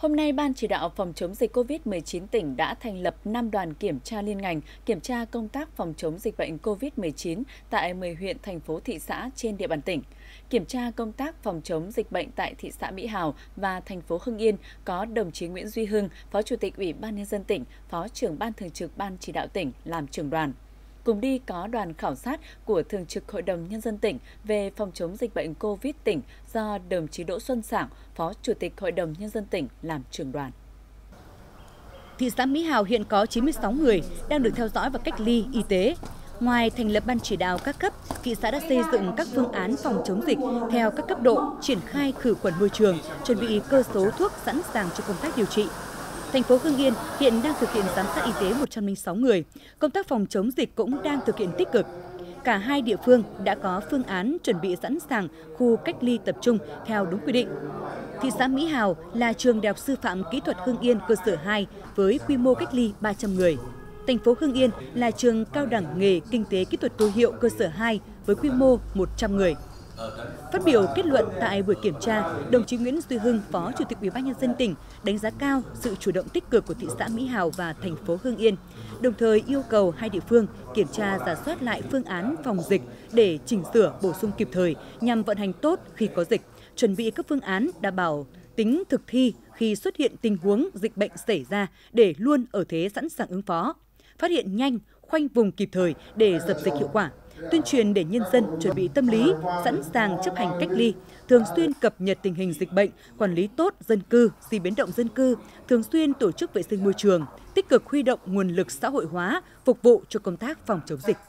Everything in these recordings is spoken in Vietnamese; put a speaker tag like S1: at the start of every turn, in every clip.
S1: Hôm nay, Ban chỉ đạo phòng chống dịch COVID-19 tỉnh đã thành lập 5 đoàn kiểm tra liên ngành, kiểm tra công tác phòng chống dịch bệnh COVID-19 tại 10 huyện, thành phố, thị xã trên địa bàn tỉnh. Kiểm tra công tác phòng chống dịch bệnh tại thị xã Mỹ Hào và thành phố Hưng Yên có đồng chí Nguyễn Duy Hưng, Phó Chủ tịch Ủy ban Nhân dân tỉnh, Phó trưởng Ban Thường trực Ban chỉ đạo tỉnh làm trưởng đoàn. Cùng đi có đoàn khảo sát của Thường trực Hội đồng Nhân dân tỉnh về phòng chống dịch bệnh COVID tỉnh do đồng chí Đỗ Xuân Sảng, Phó Chủ tịch Hội đồng Nhân dân tỉnh làm trưởng đoàn.
S2: Thị xã Mỹ Hào hiện có 96 người đang được theo dõi và cách ly y tế. Ngoài thành lập ban chỉ đạo các cấp, thị xã đã xây dựng các phương án phòng chống dịch theo các cấp độ, triển khai khử khuẩn môi trường, chuẩn bị cơ số thuốc sẵn sàng cho công tác điều trị. Thành phố Hưng Yên hiện đang thực hiện giám sát y tế 106 người. Công tác phòng chống dịch cũng đang thực hiện tích cực. Cả hai địa phương đã có phương án chuẩn bị sẵn sàng khu cách ly tập trung theo đúng quy định. Thị xã Mỹ Hào là trường Đại học Sư phạm Kỹ thuật Hưng Yên cơ sở 2 với quy mô cách ly 300 người. Thành phố Hưng Yên là trường Cao đẳng nghề Kinh tế Kỹ thuật Tô Hiệu cơ sở 2 với quy mô 100 người. Phát biểu kết luận tại buổi kiểm tra, đồng chí Nguyễn Duy Hưng, Phó Chủ tịch Ủy ban Nhân dân tỉnh đánh giá cao sự chủ động tích cực của thị xã Mỹ Hào và thành phố Hưng Yên, đồng thời yêu cầu hai địa phương kiểm tra rà soát lại phương án phòng dịch để chỉnh sửa bổ sung kịp thời nhằm vận hành tốt khi có dịch, chuẩn bị các phương án đảm bảo tính thực thi khi xuất hiện tình huống dịch bệnh xảy ra để luôn ở thế sẵn sàng ứng phó, phát hiện nhanh, khoanh vùng kịp thời để dập dịch hiệu quả. Tuyên truyền để nhân dân chuẩn bị tâm lý, sẵn sàng chấp hành cách ly, thường xuyên cập nhật tình hình dịch bệnh, quản lý tốt dân cư, di biến động dân cư, thường xuyên tổ chức vệ sinh môi trường, tích cực huy động nguồn lực xã hội hóa, phục vụ cho công tác phòng chống dịch.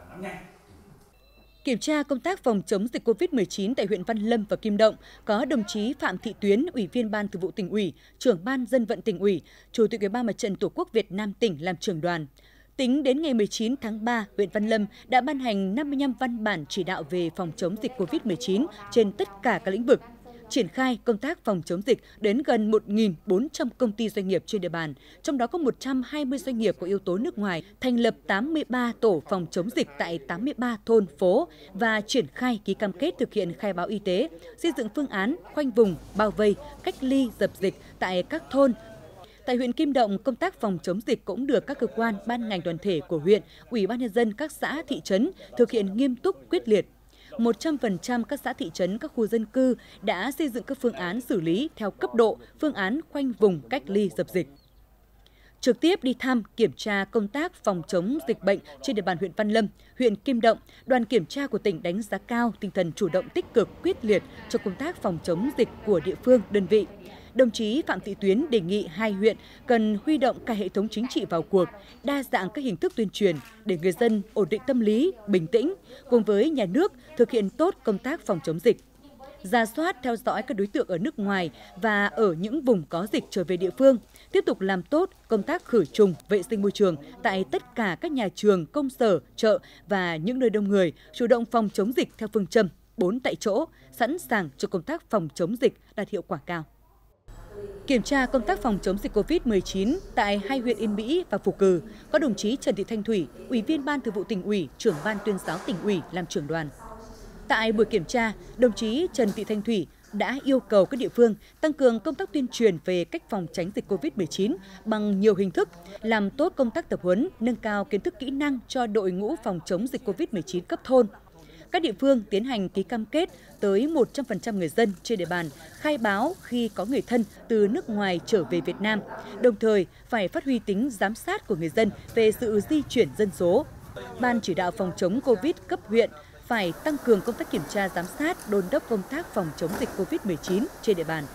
S2: Kiểm tra công tác phòng chống dịch COVID-19 tại huyện Văn Lâm và Kim Động có đồng chí Phạm Thị Tuyến, Ủy viên Ban Thường vụ Tỉnh ủy, Trưởng Ban Dân vận Tỉnh ủy, Chủ tịch Ủy ban Mặt trận Tổ quốc Việt Nam tỉnh làm trưởng đoàn. Tính đến ngày 19 tháng 3, huyện Văn Lâm đã ban hành 55 văn bản chỉ đạo về phòng chống dịch COVID-19 trên tất cả các lĩnh vực, triển khai công tác phòng chống dịch đến gần 1.400 công ty doanh nghiệp trên địa bàn, trong đó có 120 doanh nghiệp có yếu tố nước ngoài, thành lập 83 tổ phòng chống dịch tại 83 thôn, phố và triển khai ký cam kết thực hiện khai báo y tế, xây dựng phương án khoanh vùng, bao vây, cách ly, dập dịch tại các thôn. Tại huyện Kim Động, công tác phòng chống dịch cũng được các cơ quan, ban ngành đoàn thể của huyện, Ủy ban Nhân dân các xã, thị trấn thực hiện nghiêm túc, quyết liệt. 100% các xã thị trấn, các khu dân cư đã xây dựng các phương án xử lý theo cấp độ, phương án khoanh vùng, cách ly, dập dịch. Trực tiếp đi thăm, kiểm tra công tác phòng chống dịch bệnh trên địa bàn huyện Văn Lâm, huyện Kim Động, đoàn kiểm tra của tỉnh đánh giá cao tinh thần chủ động tích cực, quyết liệt cho công tác phòng chống dịch của địa phương, đơn vị. Đồng chí Phạm Thị Tuyến đề nghị hai huyện cần huy động cả hệ thống chính trị vào cuộc, đa dạng các hình thức tuyên truyền để người dân ổn định tâm lý, bình tĩnh, cùng với nhà nước thực hiện tốt công tác phòng chống dịch. Rà soát theo dõi các đối tượng ở nước ngoài và ở những vùng có dịch trở về địa phương, tiếp tục làm tốt công tác khử trùng, vệ sinh môi trường tại tất cả các nhà trường, công sở, chợ và những nơi đông người, chủ động phòng chống dịch theo phương châm 4 tại chỗ, sẵn sàng cho công tác phòng chống dịch đạt hiệu quả cao. Kiểm tra công tác phòng chống dịch COVID-19 tại hai huyện Yên Mỹ và Phù Cừ, có đồng chí Trần Thị Thanh Thủy, Ủy viên Ban Thường vụ Tỉnh ủy, Trưởng Ban Tuyên giáo Tỉnh ủy làm trưởng đoàn. Tại buổi kiểm tra, đồng chí Trần Thị Thanh Thủy đã yêu cầu các địa phương tăng cường công tác tuyên truyền về cách phòng tránh dịch COVID-19 bằng nhiều hình thức, làm tốt công tác tập huấn, nâng cao kiến thức kỹ năng cho đội ngũ phòng chống dịch COVID-19 cấp thôn. Các địa phương tiến hành ký cam kết tới 100% người dân trên địa bàn khai báo khi có người thân từ nước ngoài trở về Việt Nam, đồng thời phải phát huy tính giám sát của người dân về sự di chuyển dân số. Ban chỉ đạo phòng chống COVID cấp huyện phải tăng cường công tác kiểm tra giám sát, đôn đốc công tác phòng chống dịch COVID-19 trên địa bàn.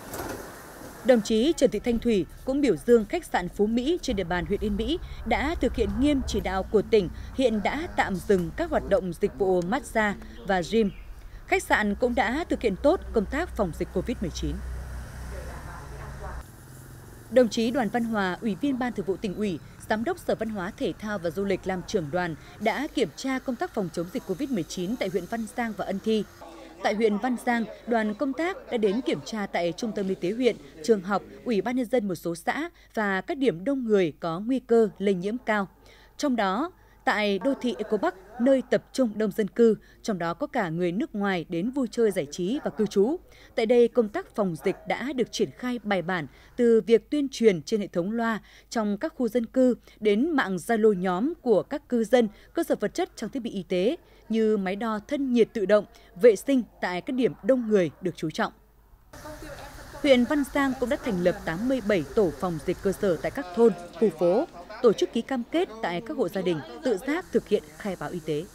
S2: Đồng chí Trần Thị Thanh Thủy cũng biểu dương khách sạn Phú Mỹ trên địa bàn huyện Yên Mỹ đã thực hiện nghiêm chỉ đạo của tỉnh, hiện đã tạm dừng các hoạt động dịch vụ massage và gym. Khách sạn cũng đã thực hiện tốt công tác phòng dịch COVID-19. Đồng chí Đoàn Văn Hòa, Ủy viên Ban Thường vụ Tỉnh ủy, Giám đốc Sở Văn hóa Thể thao và Du lịch làm trưởng đoàn đã kiểm tra công tác phòng chống dịch COVID-19 tại huyện Văn Giang và Ân Thi. Tại huyện Văn Giang, đoàn công tác đã đến kiểm tra tại Trung tâm Y tế huyện, trường học, Ủy ban Nhân dân một số xã và các điểm đông người có nguy cơ lây nhiễm cao. Trong đó, Tại đô thị Eco Park, nơi tập trung đông dân cư, trong đó có cả người nước ngoài đến vui chơi giải trí và cư trú. Tại đây, công tác phòng dịch đã được triển khai bài bản từ việc tuyên truyền trên hệ thống loa trong các khu dân cư đến mạng Zalo nhóm của các cư dân, cơ sở vật chất trang thiết bị y tế như máy đo thân nhiệt tự động, vệ sinh tại các điểm đông người được chú trọng. Huyện Văn Giang cũng đã thành lập 87 tổ phòng dịch cơ sở tại các thôn, khu phố, tổ chức ký cam kết tại các hộ gia đình tự giác thực hiện khai báo y tế.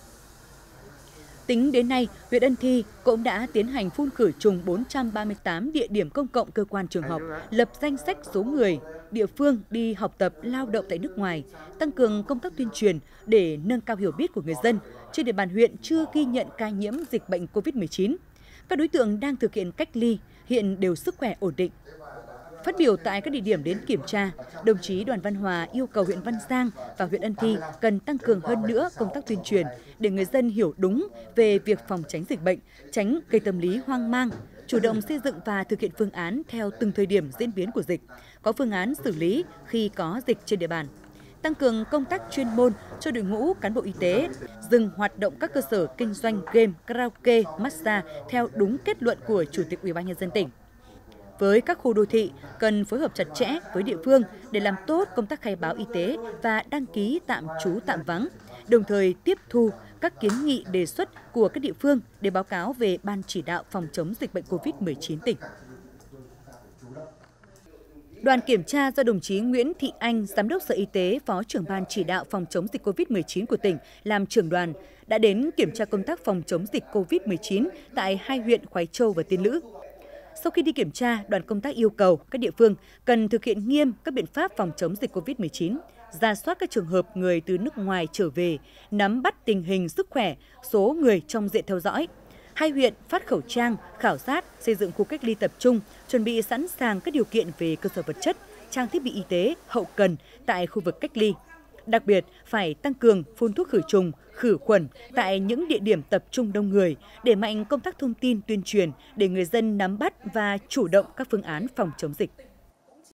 S2: Tính đến nay, huyện Ân Thi cũng đã tiến hành phun khử trùng 438 địa điểm công cộng cơ quan trường học, lập danh sách số người, địa phương đi học tập, lao động tại nước ngoài, tăng cường công tác tuyên truyền để nâng cao hiểu biết của người dân. Trên địa bàn huyện chưa ghi nhận ca nhiễm dịch bệnh COVID-19. Các đối tượng đang thực hiện cách ly hiện đều sức khỏe ổn định. Phát biểu tại các địa điểm đến kiểm tra, đồng chí Đoàn Văn Hòa yêu cầu huyện Văn Giang và huyện Ân Thi cần tăng cường hơn nữa công tác tuyên truyền để người dân hiểu đúng về việc phòng tránh dịch bệnh, tránh gây tâm lý hoang mang, chủ động xây dựng và thực hiện phương án theo từng thời điểm diễn biến của dịch, có phương án xử lý khi có dịch trên địa bàn. Tăng cường công tác chuyên môn cho đội ngũ cán bộ y tế, dừng hoạt động các cơ sở kinh doanh game, karaoke, massage theo đúng kết luận của Chủ tịch UBND tỉnh. Với các khu đô thị, cần phối hợp chặt chẽ với địa phương để làm tốt công tác khai báo y tế và đăng ký tạm trú tạm vắng, đồng thời tiếp thu các kiến nghị đề xuất của các địa phương để báo cáo về Ban chỉ đạo phòng chống dịch bệnh COVID-19 tỉnh. Đoàn kiểm tra do đồng chí Nguyễn Thị Anh, Giám đốc Sở Y tế, Phó trưởng Ban chỉ đạo phòng chống dịch COVID-19 của tỉnh, làm trưởng đoàn, đã đến kiểm tra công tác phòng chống dịch COVID-19 tại hai huyện Khoái Châu và Tiên Lữ. Sau khi đi kiểm tra, đoàn công tác yêu cầu các địa phương cần thực hiện nghiêm các biện pháp phòng chống dịch COVID-19, rà soát các trường hợp người từ nước ngoài trở về, nắm bắt tình hình sức khỏe, số người trong diện theo dõi. Hai huyện phát khẩu trang, khảo sát, xây dựng khu cách ly tập trung, chuẩn bị sẵn sàng các điều kiện về cơ sở vật chất, trang thiết bị y tế, hậu cần tại khu vực cách ly. Đặc biệt, phải tăng cường phun thuốc khử trùng, khử khuẩn tại những địa điểm tập trung đông người, đẩy mạnh công tác thông tin tuyên truyền để người dân nắm bắt và chủ động các phương án phòng chống dịch.